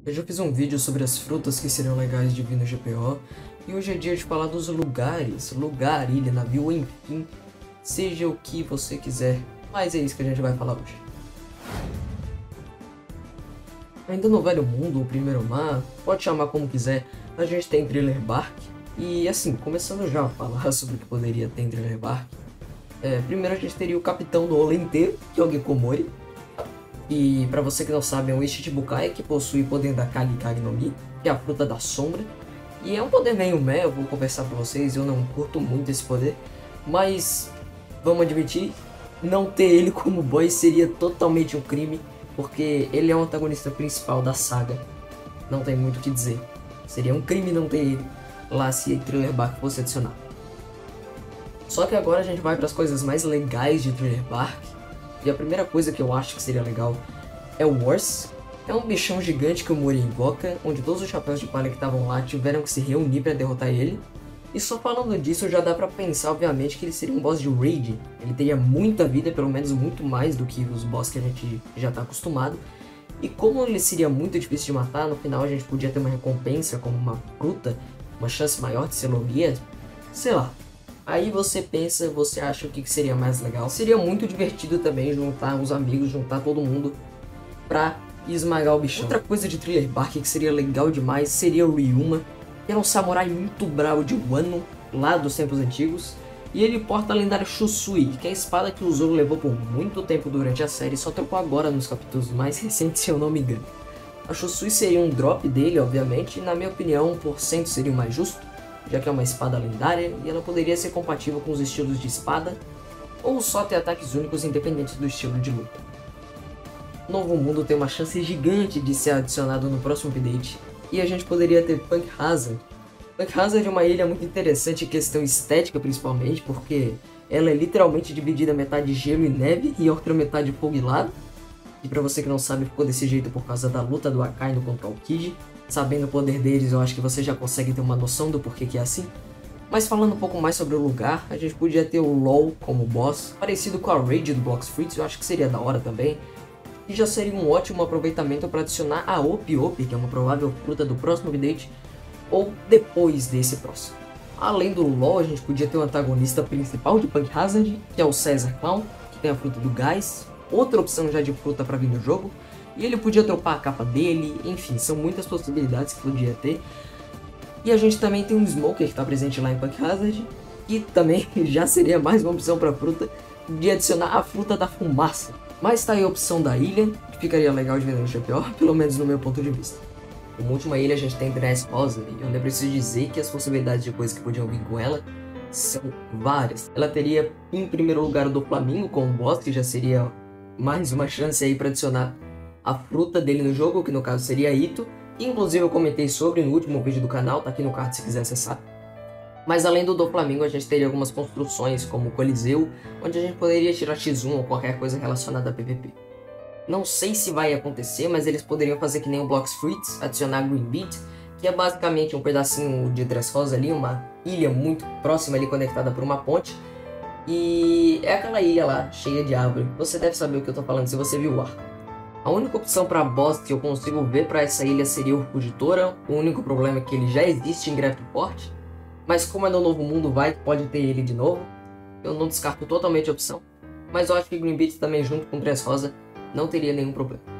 Eu já fiz um vídeo sobre as frutas que seriam legais de vir no GPO, e hoje é dia de falar dos lugares, lugar, ilha, navio, enfim, seja o que você quiser, mas é isso que a gente vai falar hoje. Ainda no Velho Mundo, o Primeiro Mar, pode chamar como quiser, a gente tem Thriller Bark, e assim, começando já a falar sobre o que poderia ter em Thriller Bark, primeiro a gente teria o capitão do rolê inteiro, que é o Gekomori. E pra você que não sabe, é um Ichichibukai que possui o poder da Kage Kage no Mi, que é a fruta da sombra. E é um poder meio meh, eu vou conversar pra vocês, eu não curto muito esse poder. Mas, vamos admitir, não ter ele como boy seria totalmente um crime, porque ele é o antagonista principal da saga. Não tem muito o que dizer. Seria um crime não ter ele lá se Thriller Bark fosse adicionado. Só que agora a gente vai para as coisas mais legais de Thriller Bark. E a primeira coisa que eu acho que seria legal é o Wars. É um bichão gigante que o Mori invoca, onde todos os chapéus de palha que estavam lá tiveram que se reunir para derrotar ele. E só falando disso já dá pra pensar, obviamente, que ele seria um boss de raid. Ele teria muita vida, pelo menos muito mais do que os boss que a gente já tá acostumado. E como ele seria muito difícil de matar, no final a gente podia ter uma recompensa como uma fruta, uma chance maior de ser logia, sei lá. Aí você pensa, você acha o que seria mais legal? Seria muito divertido também juntar os amigos, juntar todo mundo pra esmagar o bichão. Outra coisa de Thriller Bark que seria legal demais seria o Ryuma, que era um samurai muito bravo de Wano, lá dos tempos antigos. E ele porta a lendária Shusui, que é a espada que o Zoro levou por muito tempo durante a série, só trocou agora nos capítulos mais recentes, se eu não me engano. A Shusui seria um drop dele, obviamente, e na minha opinião 1% seria o mais justo, já que é uma espada lendária e ela poderia ser compatível com os estilos de espada, ou só ter ataques únicos independentes do estilo de luta. O Novo Mundo tem uma chance gigante de ser adicionado no próximo update, e a gente poderia ter Punk Hazard. Punk Hazard é uma ilha muito interessante em questão estética principalmente, porque ela é literalmente dividida metade gelo e neve e outra metade fogo e lava. E pra você que não sabe, ficou desse jeito por causa da luta do Akainu contra o Kid. Sabendo o poder deles, eu acho que você já consegue ter uma noção do porquê que é assim. Mas falando um pouco mais sobre o lugar, a gente podia ter o LoL como boss, parecido com a Raid do Blox Fruits, eu acho que seria da hora também. E já seria um ótimo aproveitamento para adicionar a Op Op, que é uma provável fruta do próximo update, ou depois desse próximo. Além do LoL, a gente podia ter o antagonista principal de Punk Hazard, que é o Caesar Clown, que tem a fruta do gás, outra opção já de fruta para vir no jogo. E ele podia dropar a capa dele, enfim, são muitas possibilidades que podia ter. E a gente também tem um Smoker que está presente lá em Punk Hazard, que também já seria mais uma opção para fruta, de adicionar a fruta da fumaça. Mas tá aí a opção da ilha, que ficaria legal de ver no GPO, pelo menos no meu ponto de vista. Como última ilha a gente tem Dressrosa, e eu nem preciso dizer que as possibilidades de coisas que podiam vir com ela são várias. Ela teria em primeiro lugar o do Flamingo como boss, que já seria mais uma chance aí para adicionar a fruta dele no jogo, que no caso seria Ito, que inclusive eu comentei sobre no último vídeo do canal, tá aqui no card se quiser acessar. Mas além do Doflamingo, a gente teria algumas construções, como o Coliseu, onde a gente poderia tirar X1 ou qualquer coisa relacionada a PVP. Não sei se vai acontecer, mas eles poderiam fazer que nem o Blox Fruits, adicionar Green Beat, que é basicamente um pedacinho de Dressrosa ali, uma ilha muito próxima ali, conectada por uma ponte. E é aquela ilha lá, cheia de árvore. Você deve saber o que eu tô falando se você viu o arco. A única opção para boss que eu consigo ver para essa ilha seria o Fugitora. O único problema é que ele já existe em Graftport, mas como é no Novo Mundo, pode ter ele de novo. Eu não descarto totalmente a opção, mas eu acho que Green Beat também junto com Dressrosa não teria nenhum problema.